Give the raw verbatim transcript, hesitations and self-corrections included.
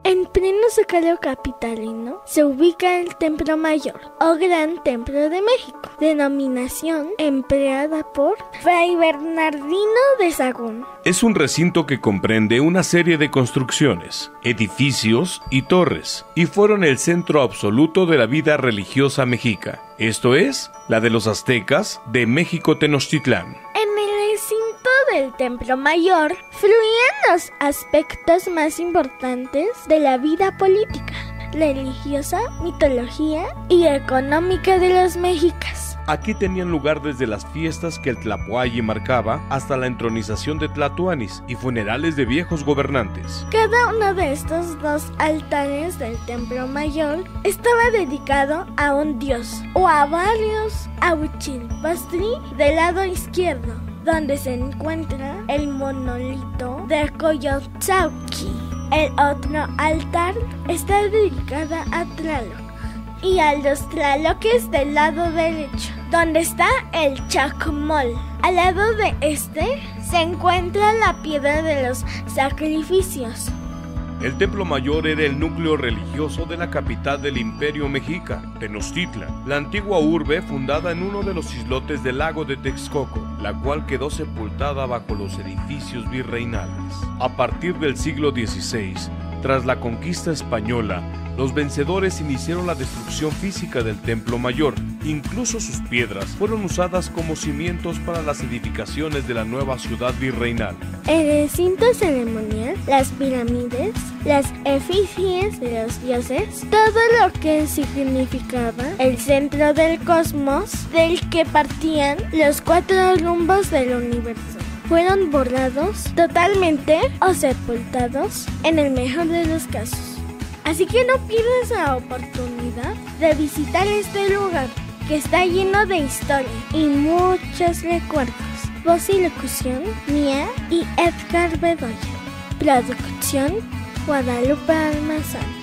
En pleno Zócalo capitalino se ubica el Templo Mayor o Gran Templo de México, denominación empleada por Fray Bernardino de Sahagún. Es un recinto que comprende una serie de construcciones, edificios y torres, y fueron el centro absoluto de la vida religiosa mexica, esto es, la de los aztecas de México Tenochtitlán. En el recinto del Templo Mayor fluían los aspectos más importantes de la vida política, religiosa, mitología y económica de los mexicas. Aquí tenían lugar desde las fiestas que el Tlapuayi marcaba hasta la entronización de Tlatoanis y funerales de viejos gobernantes. Cada uno de estos dos altares del Templo Mayor estaba dedicado a un dios o a varios. A Huitzilopochtli del lado izquierdo, donde se encuentra el monolito de Coyolxauhqui. El otro altar está dedicado a Tlaloc y a los tlaloques del lado derecho, donde está el Chacmol. Al lado de este se encuentra la piedra de los sacrificios. El Templo Mayor era el núcleo religioso de la capital del Imperio Mexica, Tenochtitlan, la antigua urbe fundada en uno de los islotes del lago de Texcoco, la cual quedó sepultada bajo los edificios virreinales. A partir del siglo dieciséis, tras la conquista española, los vencedores iniciaron la destrucción física del Templo Mayor. Incluso sus piedras fueron usadas como cimientos para las edificaciones de la nueva ciudad virreinal. El recinto ceremonial, las pirámides, las efigies de los dioses, todo lo que significaba el centro del cosmos del que partían los cuatro rumbos del universo, fueron borrados totalmente o sepultados en el mejor de los casos. Así que no pierdas la oportunidad de visitar este lugar que está lleno de historia y muchos recuerdos. Voz y locución mía y Edgar Bedoya. Producción Guadalupe Almazán.